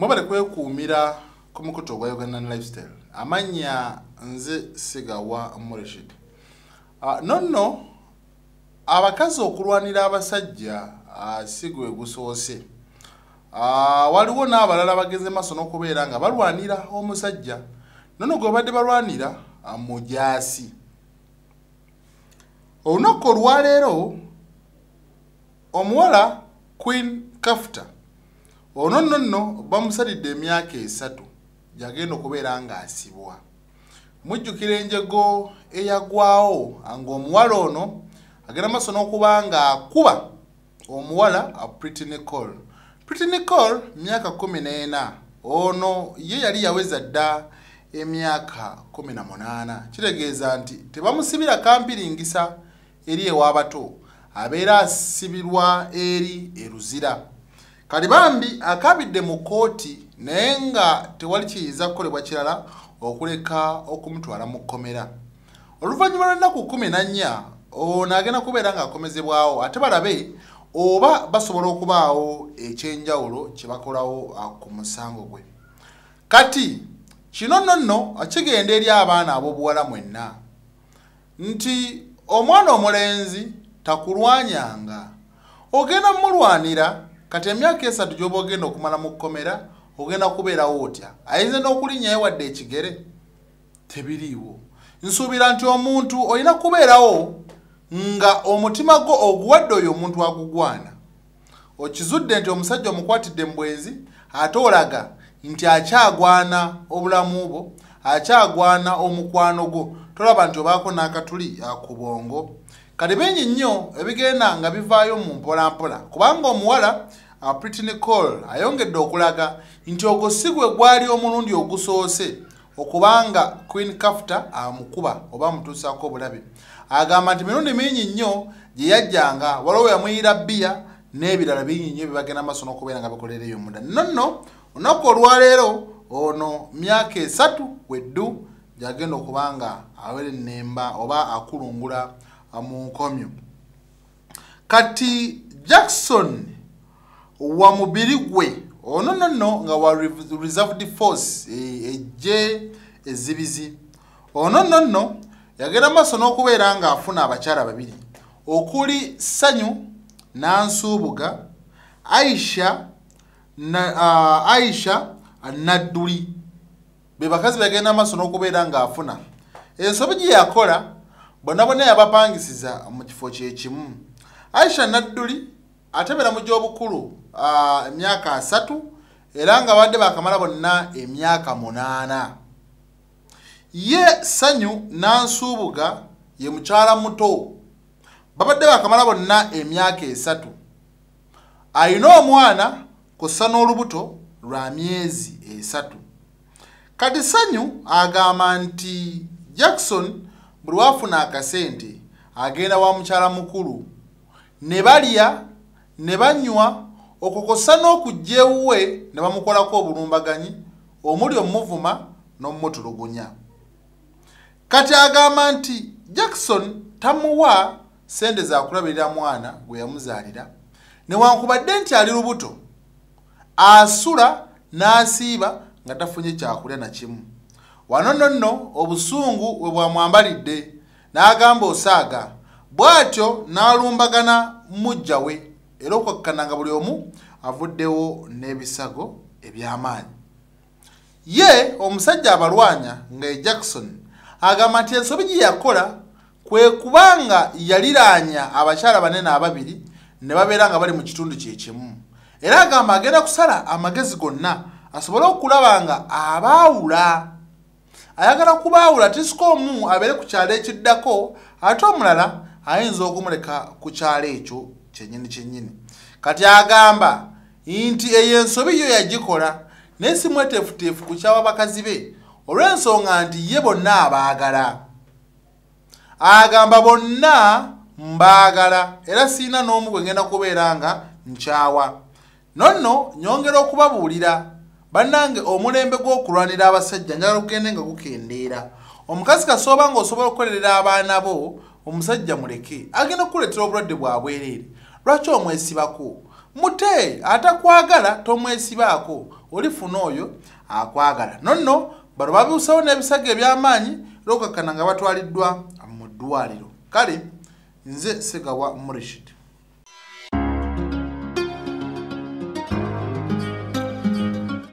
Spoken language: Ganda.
Mwabale kwekuumira ku mukutu gwa Uganda Lifestyle. Amanya nze Sigawa Mureshid. Nonno abakazi okulwanira abasajja sigwe gusoose. Waliwo n'abalala bageze maso n'okubeera nga balwanira omusajja. Nonno gwe badde balwanira mujaasi. Olunaku olwaleero omuwala Queen Kafta nonno bamisalidde emyaka 3 yagenda okubeera nga asibwa. Mujjukira enjego eyagwawo nga omuwala ono agenda maso n'okuba nga akuba omuwala Pretty Nicole. Pretty Nicole myaka 14 ono ye yali yaweza dda emyaka 18. Kitegeeza nti tebamusibira kampiringisa eri ewabato, abeera asibirwa eri eruzira. Kali bambi akabidde mu kooti naye nga tewali kiyinza kukolebwa kirala okuleka okumutwala mu komera. Oluvannyuma lw'ennaku 14 ono agenda kubeera nga akomezebwawo ate balabe oba basobola okubaawo ekyenjawulo kye bakolawo ku musango gwe. Kati kino nonno kigenda eri abaana ab'obuwala mwenna nti omwana omulenzi takulwanyanga, ogenda mulwanira. Kati emyaka 3 gy'oba ogenda okumala mu komera ogenda kubeerawo otya? Ayinza n'okulinnyayo wadde ekigere? Tebiriiwo. Nsuubira nti omuntu olina kubeerawo nga omutima gwo oguwadde oyo omuntu agugwana. Okizudde nti omusajja omukwatidde mu bwenzi ate olaga nti akyagwana obulamu bwo, akyagwana omukwano gwo, tolaba nti obaako n'akatuli ku bwongo. Kati bingi nnyo ebigenda nga bivaayo mu mpolampola kubanga omuwala Pretty Nicole ayongedde okulaga nti ogwo si gwe gwali omulundi ogusoose okubanga Queen Kafta amukuba oba amutuusaako obulabe. Agamba nti mirundi mingi nnyo gye yajjanga waliwo yamuyira bbiya n'ebirala bingi nnyo bibagenda maaso n'okubeera nga bikolereyo omunda. Nonno olunaku olwaleero ono myaka 3 weddu gy'agenda okubanga awere ennemba oba akulungula mu nkomyo. Kati Jackson wa mubiri gwe ono nonno nga wa reserved force ejje ezibizi. Ono nonno yagenda maaso n'okubeera nga afuna abakyala babiri okuli Sanyu Nansubuga, Aisha Nadduli. Be bakazi bagenda maaso n'okubeera nga afuna. Ensobi gye yakola bonna bonna yabapangisiza mu kifo kyekimu. Aisha Nadduli atebera mu gy'obukulu emyaka 3 era nga badde bakamala bonna emyaka 8. Ye Sanyu Nansubuga ye mukyala muto babadde bakamala bonna emyaka 3. Ayina omwana kussa n'olubuto lwa myezi 3. Kati Sanyu agamba nti Jackson buli wafuna akasente agenda wa mukyala mukulu ne balya ne banywa okukosa n'okujja ewuwe ne bamukolako obulumbaganyi omuli omuvuma n'omutulugunya. Kati agamba nti Jackson tamuwa sente za kulabirira mwana gwe yamuzaalira newankubadde nti ali lubuto asula n'asiiba nga tafunye kyakulya na kimu. Wano nonno obusungu we bwamwambalidde n'agamba osaaga bw'atyo n'alumbagana mujja we era okwakkana nga buli omu avuddewo n'ebisago eby'amaanyi. Ye omusajja abalwanya nga Jackson agamba nti ensobi gye yakola kwe kubanga yaliraanya abakyala banene ababiri ne babeera nga bali mu kitundu kyekimu, era agamba agenda kusala amagezi gonna asobole okulaba nga abaawula. Ayagala kubaawula tisiko omu abeere ku kyalo ekiddako ate omulala ayinza okumuleka ku kyalo ekyo kyennyini. Kati agamba nti eyo ensobi yo yagikola naye si mweteefuteefu ku kyawa bakazi be olw'ensonga nti ye bonna abaagala. Agamba bonna mbaagala era siina n'omu gwe ngenda kubeera nga nkyawa. Nonno nyongera okubabuulira bannange omulembe gw'okulwanira abasajja njagala kugende nga gukendeera. Omukazi kasooba nga osobola okukolerera abaana bo omusajja muleke agenda kukuleetera obulwadde bwa bwereere. Lwaki omwesibako? mute atakwagala tomwesibaako olifuna oyo akwagala nonno bano babiusawo n'ebisago eby'amaanyi lokakana nga batwaliddwa mu ddwaliro kale nze Segawa Murishid